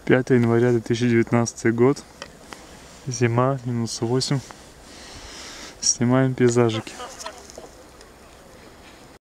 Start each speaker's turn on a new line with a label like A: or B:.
A: 5 января 2019 год. Зима, -8. Снимаем пейзажики.